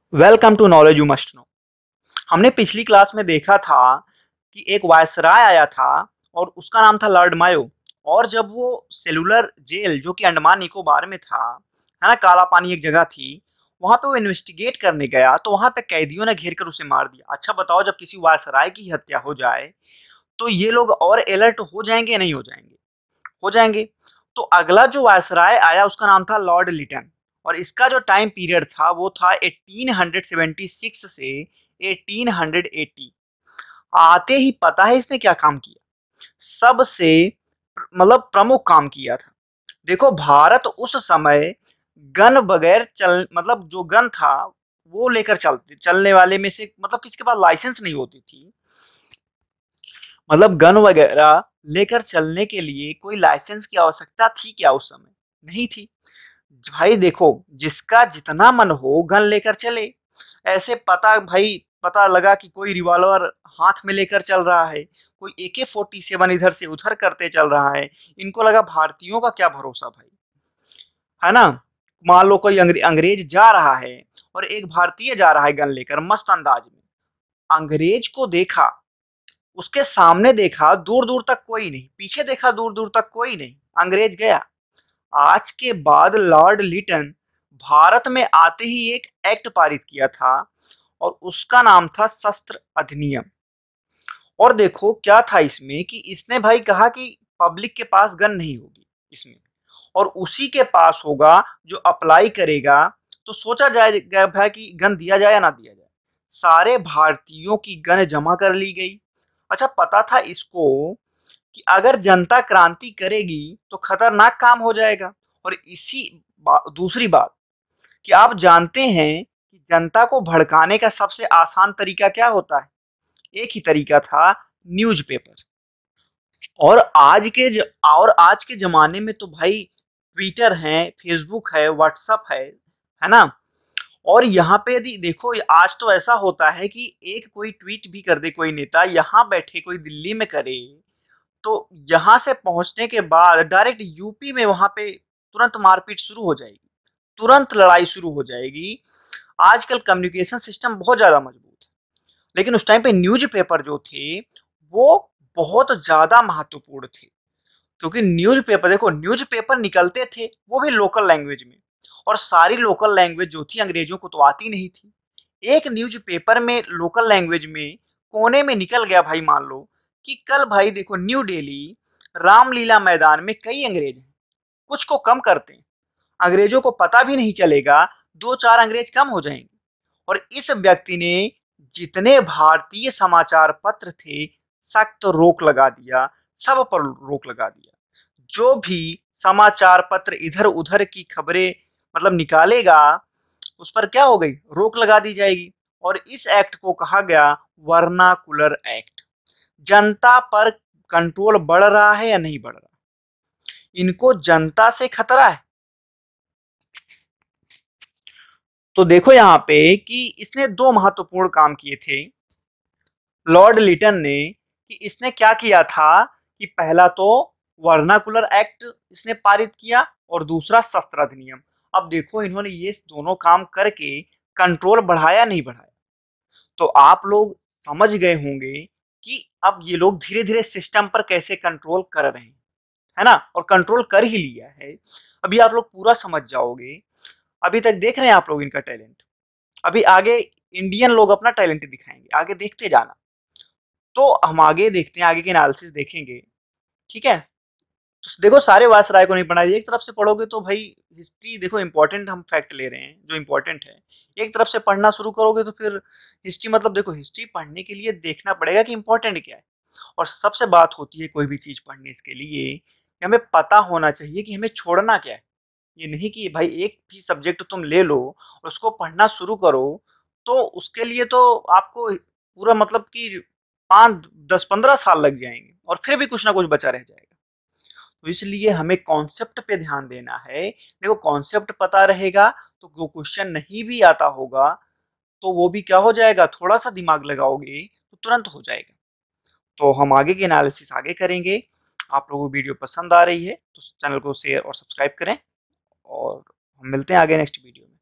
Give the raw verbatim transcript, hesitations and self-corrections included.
Welcome to knowledge you must know. हमने पिछली class में देखा था कि एक वायसराय आया था और उसका नाम था लॉर्ड मायो। और जब वो सेलुलर जेल जो कि अंडमान निकोबार में था, है ना, काला पानी एक जगह थी, वहां पे वो इन्वेस्टिगेट करने गया तो वहां पे कैदियों ने घेर कर उसे मार दिया। अच्छा बताओ, जब किसी वायसराय की हत्या हो जाए तो ये लोग और अलर्ट हो जाएंगे या नहीं हो जाएंगे? हो जाएंगे। तो अगला जो वायसराय आया उसका नाम था लॉर्ड लिटन, और इसका जो टाइम पीरियड था वो था अठारह सौ छिहत्तर से अठारह सौ अस्सी। आते ही पता है इसने क्या काम किया? सबसे मतलब प्रमुख काम किया था। देखो, भारत उस समय गन बगैर चल मतलब जो गन था वो लेकर चलते चलने वाले में से, मतलब किसके पास लाइसेंस नहीं होती थी, मतलब गन वगैरह लेकर चलने के लिए कोई लाइसेंस की आवश्यकता थी क्या उस समय? नहीं थी। भाई देखो, जिसका जितना मन हो गन लेकर चले। ऐसे पता भाई पता लगा कि कोई रिवॉल्वर हाथ में लेकर चल रहा है, कोई ए के फोर्टी सेवन इधर से उधर करते चल रहा है। इनको लगा भारतीयों का क्या भरोसा भाई, है ना। मान लो कोई अंग्रे, अंग्रेज जा रहा है और एक भारतीय जा रहा है गन लेकर मस्त अंदाज में। अंग्रेज को देखा, उसके सामने देखा दूर दूर तक कोई नहीं, पीछे देखा दूर दूर तक कोई नहीं, अंग्रेज गया। आज के बाद लॉर्ड लिटन भारत में आते ही एक एक्ट पारित किया था और उसका नाम था शस्त्र अधिनियम। और देखो क्या था इसमें कि इसने भाई कहा कि पब्लिक के पास गन नहीं होगी इसमें, और उसी के पास होगा जो अप्लाई करेगा। तो सोचा जाएगा भाई कि गन दिया जाए या ना दिया जाए। सारे भारतीयों की गन जमा कर ली गई। अच्छा, पता था इसको कि अगर जनता क्रांति करेगी तो खतरनाक काम हो जाएगा। और इसी बा, दूसरी बात कि आप जानते हैं कि जनता को भड़काने का सबसे आसान तरीका क्या होता है? एक ही तरीका था, न्यूज़पेपर। और आज के ज, और आज के जमाने में तो भाई ट्विटर है, फेसबुक है, व्हाट्सअप है है ना। और यहाँ पे यदि देखो, आज तो ऐसा होता है कि एक कोई ट्वीट भी कर दे कोई नेता, यहाँ बैठे कोई दिल्ली में करे, तो यहाँ से पहुंचने के बाद डायरेक्ट यू पी में वहां पे तुरंत मारपीट शुरू हो जाएगी, तुरंत लड़ाई शुरू हो जाएगी। आजकल कम्युनिकेशन सिस्टम बहुत ज्यादा मजबूत है, लेकिन उस टाइम पे न्यूज पेपर जो थे वो बहुत ज्यादा महत्वपूर्ण थे। क्योंकि न्यूज पेपर, देखो न्यूज पेपर निकलते थे वो भी लोकल लैंग्वेज में, और सारी लोकल लैंग्वेज जो थी अंग्रेजों को तो आती नहीं थी। एक न्यूज पेपर में लोकल लैंग्वेज में कोने में निकल गया भाई, मान लो कि कल भाई देखो न्यू दिल्ली रामलीला मैदान में कई अंग्रेज हैं, कुछ को कम करते हैं, अंग्रेजों को पता भी नहीं चलेगा, दो चार अंग्रेज कम हो जाएंगे। और इस व्यक्ति ने जितने भारतीय समाचार पत्र थे सख्त रोक लगा दिया, सब पर रोक लगा दिया। जो भी समाचार पत्र इधर उधर की खबरें मतलब निकालेगा, उस पर क्या हो गई, रोक लगा दी जाएगी। और इस एक्ट को कहा गया वर्नाकुलर एक्ट। जनता पर कंट्रोल बढ़ रहा है या नहीं बढ़ रहा? इनको जनता से खतरा है। तो देखो यहाँ पे कि इसने दो महत्वपूर्ण काम किए थे लॉर्ड लिटन ने। कि इसने क्या किया था कि पहला तो वर्नाकुलर एक्ट इसने पारित किया, और दूसरा शस्त्र अधिनियम। अब देखो इन्होंने ये दोनों काम करके कंट्रोल बढ़ाया नहीं बढ़ाया? तो आप लोग समझ गए होंगे कि अब ये लोग धीरे धीरे सिस्टम पर कैसे कंट्रोल कर रहे हैं, है ना, और कंट्रोल कर ही लिया है। अभी आप लोग पूरा समझ जाओगे। अभी तक देख रहे हैं आप लोग इनका टैलेंट, अभी आगे इंडियन लोग अपना टैलेंट दिखाएंगे, आगे देखते जाना। तो हम आगे देखते हैं, आगे के एनालिसिस देखेंगे, ठीक है। तो देखो, सारे वायसराय को नहीं पढ़ना, एक तरफ से पढ़ोगे तो भाई हिस्ट्री देखो, इंपॉर्टेंट हम फैक्ट ले रहे हैं जो इंपॉर्टेंट है। एक तरफ से पढ़ना शुरू करोगे तो फिर हिस्ट्री, मतलब देखो हिस्ट्री पढ़ने के लिए देखना पड़ेगा कि इंपॉर्टेंट क्या है। और सबसे बात होती है कोई भी चीज पढ़ने के लिए कि हमें पता होना चाहिए कि हमें छोड़ना क्या है। ये नहीं कि भाई एक भी सब्जेक्ट तुम ले लो और उसको पढ़ना शुरू करो, तो उसके लिए तो आपको पूरा मतलब कि पाँच दस पंद्रह साल लग जाएंगे और फिर भी कुछ ना कुछ बचा रह जाएगा। तो इसलिए हमें कॉन्सेप्ट पे ध्यान देना है। देखो कॉन्सेप्ट पता रहेगा तो वो क्वेश्चन नहीं भी आता होगा तो वो भी क्या हो जाएगा, थोड़ा सा दिमाग लगाओगे तो तुरंत हो जाएगा। तो हम आगे की एनालिसिस आगे करेंगे। आप लोगों को वीडियो पसंद आ रही है तो चैनल को शेयर और सब्सक्राइब करें, और हम मिलते हैं आगे नेक्स्ट वीडियो में।